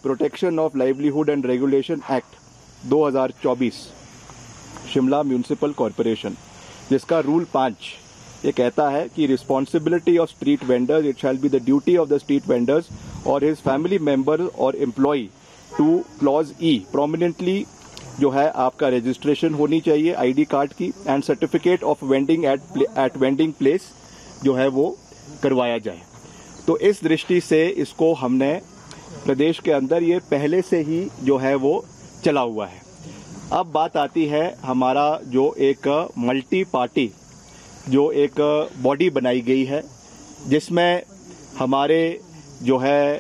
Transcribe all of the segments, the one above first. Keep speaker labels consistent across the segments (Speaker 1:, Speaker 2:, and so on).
Speaker 1: Protection of livelihood and regulation act 2024 Shimla municipal corporation, जिसका rule 5 ये कहता है कि responsibility of street vendors, it shall be the duty of the street vendors और his family member और employ to clause E prominently जो है आपका रजिस्ट्रेशन होनी चाहिए आईडी कार्ड की and certificate of vending at vending place जो है वो करवाया जाए। तो इस दृष्टि से इसको हमने प्रदेश के अंदर ये पहले से ही जो है वो चला हुआ है। अब बात आती है हमारा जो एक मल्टी पार्टी जो एक बॉडी बनाई गई है, जिसमें हमारे जो है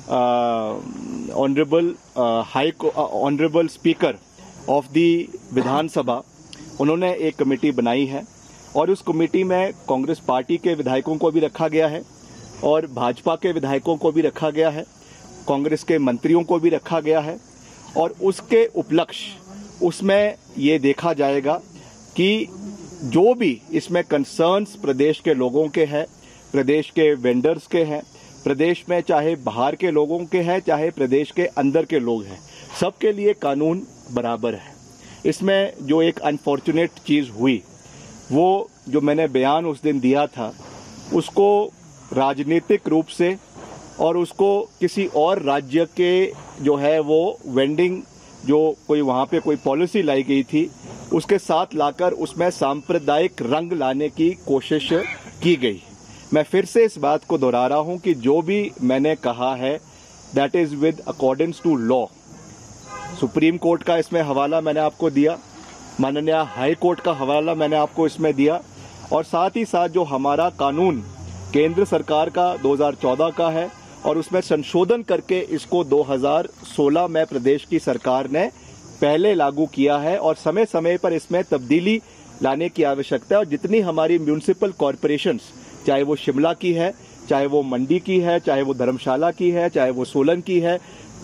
Speaker 1: honourable speaker of the Vidhansabha, उन्होंने एक कमेटी बनाई है और उस कमेटी में कांग्रेस पार्टी के विधायकों को भी रखा गया है और भाजपा के विधायकों को भी रखा गया है, कांग्रेस के मंत्रियों को भी रखा गया है। और उसके उपलक्ष्य उसमें ये देखा जाएगा कि जो भी इसमें कंसर्न्स प्रदेश के लोगों के हैं, प्रदेश के वेंडर्स के हैं, प्रदेश में चाहे बाहर के लोगों के हैं चाहे प्रदेश के अंदर के लोग हैं, सबके लिए कानून बराबर है। इसमें जो एक अनफॉर्चुनेट चीज़ हुई, वो जो मैंने बयान उस दिन दिया था, उसको राजनीतिक रूप से और उसको किसी और राज्य के जो है वो वेंडिंग जो कोई वहाँ पे कोई पॉलिसी लाई गई थी उसके साथ लाकर उसमें सांप्रदायिक रंग लाने की कोशिश की गई। मैं फिर से इस बात को दोहरा रहा हूँ कि जो भी मैंने कहा है that is with accordings to law. Supreme court का इसमें हवाला मैंने आपको दिया, माननीय हाई कोर्ट का हवाला मैंने आपको इसमें दिया, और साथ ही साथ जो हमारा कानून केंद्र सरकार का 2014 का है और उसमें संशोधन करके इसको 2016 में प्रदेश की सरकार ने पहले लागू किया है और समय समय पर इसमें तब्दीली लाने की आवश्यकता है। और जितनी हमारी म्यूनिसिपल कॉरपोरेशंस, चाहे वो शिमला की है, चाहे वो मंडी की है, चाहे वो धर्मशाला की है, चाहे वो सोलन की है,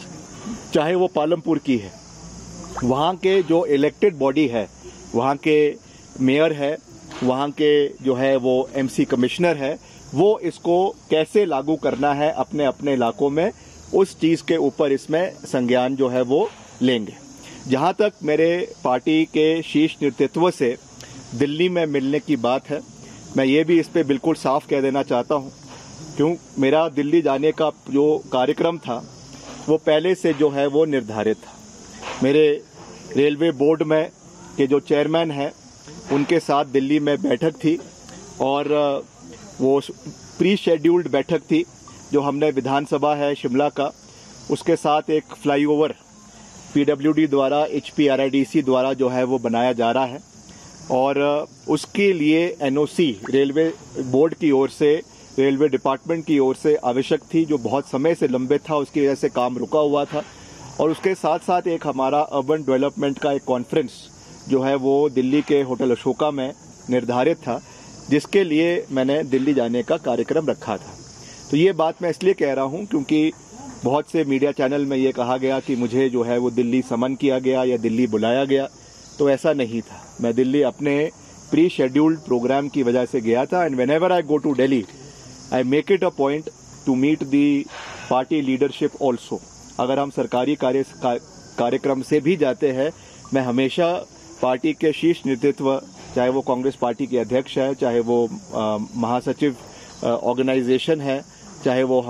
Speaker 1: चाहे वो पालमपुर की है, वहाँ के जो इलेक्टेड बॉडी है, वहाँ के मेयर है, वहाँ के जो है वो एमसी कमिश्नर है, वो इसको कैसे लागू करना है अपने अपने इलाकों में, उस चीज़ के ऊपर इसमें संज्ञान जो है वो लेंगे। जहाँ तक मेरे पार्टी के शीर्ष नेतृत्व से दिल्ली में मिलने की बात है, मैं ये भी इस पे बिल्कुल साफ कह देना चाहता हूँ, क्यों मेरा दिल्ली जाने का जो कार्यक्रम था वो पहले से जो है वो निर्धारित था। मेरे रेलवे बोर्ड में के जो चेयरमैन हैं उनके साथ दिल्ली में बैठक थी और वो प्री शेड्यूल्ड बैठक थी जो हमने विधानसभा है शिमला का, उसके साथ एक फ्लाईओवर पीडब्ल्यूडी द्वारा HPRIDC द्वारा जो है वो बनाया जा रहा है और उसके लिए एनओसी रेलवे बोर्ड की ओर से, रेलवे डिपार्टमेंट की ओर से आवश्यक थी, जो बहुत समय से लंबित था, उसकी वजह से काम रुका हुआ था। और उसके साथ साथ एक हमारा अर्बन डेवलपमेंट का एक कॉन्फ्रेंस जो है वो दिल्ली के होटल अशोका में निर्धारित था, जिसके लिए मैंने दिल्ली जाने का कार्यक्रम रखा था। तो ये बात मैं इसलिए कह रहा हूँ क्योंकि बहुत से मीडिया चैनल में ये कहा गया कि मुझे जो है वो दिल्ली समन किया गया या दिल्ली बुलाया गया, तो ऐसा नहीं था। मैं दिल्ली अपने प्री शेड्यूल्ड प्रोग्राम की वजह से गया था and whenever I go to Delhi I make it a point to meet the party leadership also. अगर हम सरकारी कार्यक्रम से भी जाते हैं, मैं हमेशा पार्टी के शीर्ष नेतृत्व, चाहे वो कांग्रेस पार्टी के अध्यक्ष है, चाहे वो महासचिव ऑर्गेनाइजेशन है, चाहे वो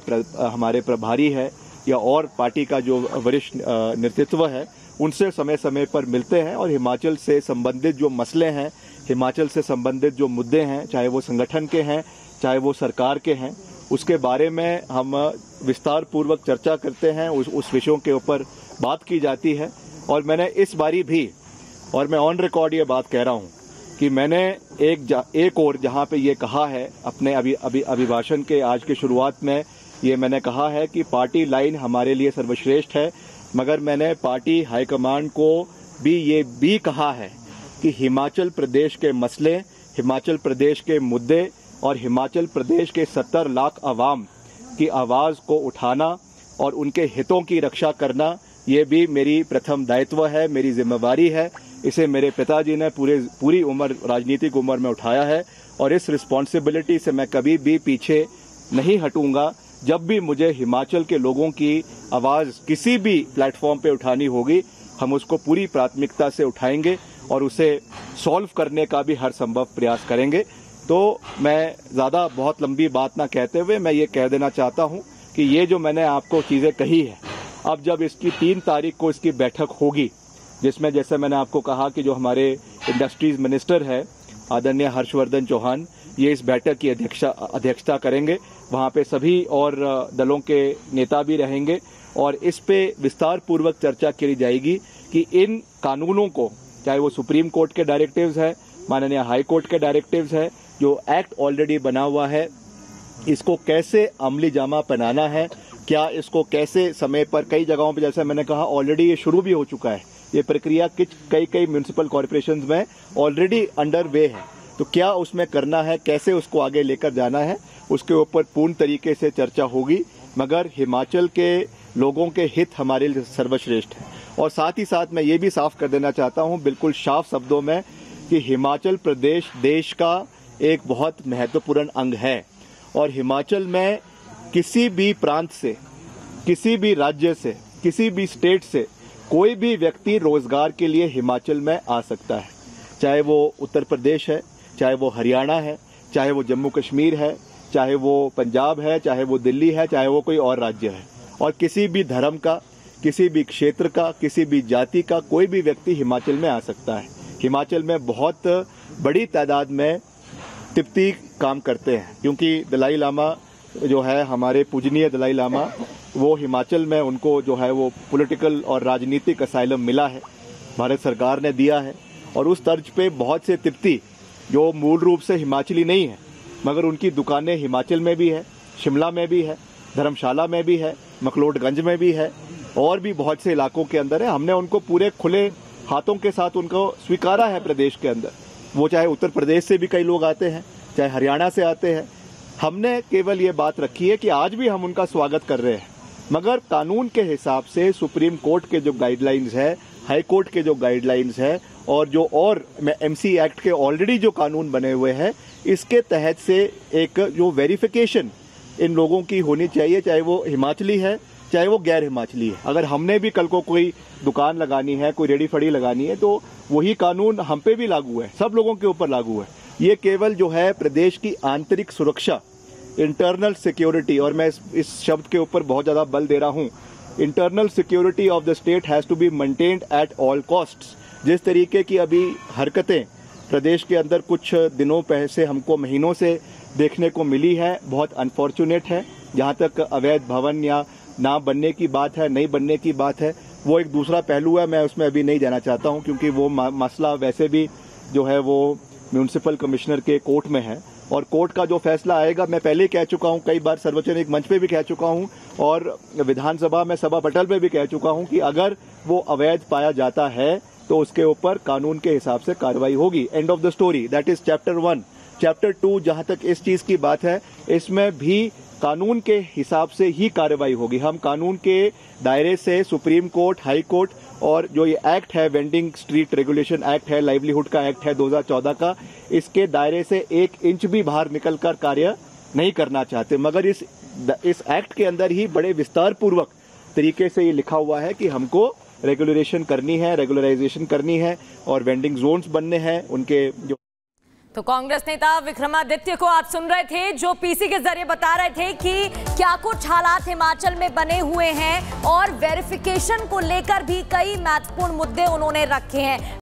Speaker 1: हमारे प्रभारी है या और पार्टी का जो वरिष्ठ नेतृत्व है, उनसे समय समय पर मिलते हैं और हिमाचल से संबंधित जो मसले हैं, हिमाचल से संबंधित जो मुद्दे हैं, चाहे वो संगठन के हैं चाहे वो सरकार के हैं, उसके बारे में हम विस्तार पूर्वक चर्चा करते हैं, उस विषयों के ऊपर बात की जाती है। और मैंने इस बारी भी, और मैं ऑन रिकॉर्ड ये बात कह रहा हूँ कि मैंने एक और जहाँ पे ये कहा है अपने अभिभाषण के आज की शुरुआत में, ये मैंने कहा है कि पार्टी लाइन हमारे लिए सर्वश्रेष्ठ है, मगर मैंने पार्टी हाईकमान को भी ये भी कहा है कि हिमाचल प्रदेश के मसले, हिमाचल प्रदेश के मुद्दे और हिमाचल प्रदेश के 70 लाख आवाम की आवाज़ को उठाना और उनके हितों की रक्षा करना, ये भी मेरी प्रथम दायित्व है, मेरी जिम्मेवारी है। इसे मेरे पिताजी ने पूरी उम्र, राजनीतिक उम्र में उठाया है और इस रिस्पॉन्सिबिलिटी से मैं कभी भी पीछे नहीं हटूंगा। जब भी मुझे हिमाचल के लोगों की आवाज़ किसी भी प्लेटफॉर्म पे उठानी होगी, हम उसको पूरी प्राथमिकता से उठाएंगे और उसे सॉल्व करने का भी हर संभव प्रयास करेंगे। तो मैं ज़्यादा बहुत लंबी बात ना कहते हुए मैं ये कह देना चाहता हूँ कि ये जो मैंने आपको चीज़ें कही है, अब जब इसकी 3 तारीख को इसकी बैठक होगी, जिसमें जैसे मैंने आपको कहा कि जो हमारे इंडस्ट्रीज मिनिस्टर है आदरणीय हर्षवर्धन चौहान, ये इस बैठक की अध्यक्षता करेंगे। वहाँ पे सभी और दलों के नेता भी रहेंगे और इस पे विस्तार पूर्वक चर्चा की जाएगी कि इन कानूनों को, चाहे वो सुप्रीम कोर्ट के डायरेक्टिव्स है, माननीय हाई कोर्ट के डायरेक्टिव्स है, जो एक्ट ऑलरेडी बना हुआ है, इसको कैसे अमली जामा पहनाना है, क्या इसको कैसे समय पर, कई जगहों पे जैसे मैंने कहा ऑलरेडी ये शुरू भी हो चुका है, ये प्रक्रिया कई म्यूनिसिपल कॉर्पोरेशंस में ऑलरेडी अंडर वे है, तो क्या उसमें करना है, कैसे उसको आगे लेकर जाना है, उसके ऊपर पूर्ण तरीके से चर्चा होगी। मगर हिमाचल के लोगों के हित हमारे लिए सर्वश्रेष्ठ है। और साथ ही साथ मैं ये भी साफ कर देना चाहता हूँ बिल्कुल साफ शब्दों में कि हिमाचल प्रदेश देश का एक बहुत महत्वपूर्ण अंग है और हिमाचल में किसी भी प्रांत से, किसी भी राज्य से, किसी भी स्टेट से कोई भी व्यक्ति रोजगार के लिए हिमाचल में आ सकता है, चाहे वो उत्तर प्रदेश है, चाहे वो हरियाणा है, चाहे वो जम्मू कश्मीर है, चाहे वो पंजाब है, चाहे वो दिल्ली है, चाहे वो कोई और राज्य है। और किसी भी धर्म का, किसी भी क्षेत्र का, किसी भी जाति का कोई भी व्यक्ति हिमाचल में आ सकता है। हिमाचल में बहुत बड़ी तादाद में तिब्बती काम करते हैं, क्योंकि दलाई लामा जो है, हमारे पूजनीय दलाई लामा, वो हिमाचल में उनको जो है वो पॉलिटिकल और राजनीतिक असाइलम मिला है, भारत सरकार ने दिया है। और उस तर्ज पे बहुत से तिब्बती जो मूल रूप से हिमाचली नहीं है मगर उनकी दुकानें हिमाचल में भी है, शिमला में भी है, धर्मशाला में भी है, मकलोडगंज में भी है और भी बहुत से इलाकों के अंदर है। हमने उनको पूरे खुले हाथों के साथ उनको स्वीकारा है प्रदेश के अंदर। वो चाहे उत्तर प्रदेश से भी कई लोग आते हैं, चाहे हरियाणा से आते हैं। हमने केवल ये बात रखी है कि आज भी हम उनका स्वागत कर रहे हैं, मगर कानून के हिसाब से सुप्रीम कोर्ट के जो गाइडलाइंस है, हाई कोर्ट के जो गाइडलाइंस है और जो और एमसी एक्ट के ऑलरेडी जो कानून बने हुए हैं, इसके तहत से एक जो वेरिफिकेशन इन लोगों की होनी चाहिए, चाहे वो हिमाचली है चाहे वो गैर हिमाचली है। अगर हमने भी कल को कोई दुकान लगानी है, कोई रेडी फड़ी लगानी है, तो वही कानून हम पे भी लागू है, सब लोगों के ऊपर लागू है। ये केवल जो है प्रदेश की आंतरिक सुरक्षा, इंटरनल सिक्योरिटी, और मैं इस शब्द के ऊपर बहुत ज़्यादा बल दे रहा हूँ, internal security of the state has to be maintained at all costs. जिस तरीके की अभी हरकतें प्रदेश के अंदर कुछ दिनों पहले से, हमको महीनों से देखने को मिली है, बहुत अनफॉर्चुनेट है। जहाँ तक अवैध भवन या ना बनने की बात है, नहीं बनने की बात है, वो एक दूसरा पहलू है, मैं उसमें अभी नहीं जाना चाहता हूँ, क्योंकि वो मसला वैसे भी जो है वो म्यूनिसिपल कमिश्नर के कोर्ट में है और कोर्ट का जो फैसला आएगा, मैं पहले ही कह चुका हूँ, कई बार सार्वजनिक मंच पे भी कह चुका हूँ और विधानसभा में सभा पटल पे भी कह चुका हूँ कि अगर वो अवैध पाया जाता है तो उसके ऊपर कानून के हिसाब से कार्रवाई होगी। End of the story. That is chapter 1। Chapter 2 जहां तक इस चीज की बात है, इसमें भी कानून के हिसाब से ही कार्रवाई होगी। हम कानून के दायरे से सुप्रीम कोर्ट, हाई कोर्ट और जो ये एक्ट है, वेंडिंग स्ट्रीट रेगुलेशन एक्ट है, लाइवलीहुड का एक्ट है 2014 का, इसके दायरे से 1 इंच भी बाहर निकलकर कार्य नहीं करना चाहते। मगर इस एक्ट के अंदर ही बड़े विस्तार पूर्वक तरीके से ये लिखा हुआ है कि हमको रेगुलरेशन करनी है, रेगुलराइजेशन करनी है और वेंडिंग जोन्स बनने हैं उनके। जो
Speaker 2: तो कांग्रेस नेता विक्रमादित्य को आप सुन रहे थे, जो पीसी के जरिए बता रहे थे कि क्या कुछ हालात हिमाचल में बने हुए हैं और वेरिफिकेशन को लेकर भी कई महत्वपूर्ण मुद्दे उन्होंने रखे हैं।